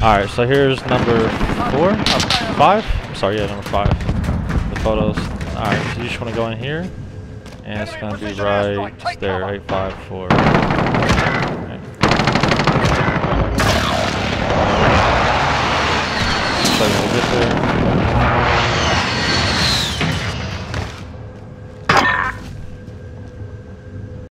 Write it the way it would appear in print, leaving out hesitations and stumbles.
Alright, so here's number 4? 5? I'm sorry, yeah, number 5. The photos. Alright, so you just want to go in here. And it's going to be right just there, 854. Right. So you'll get there.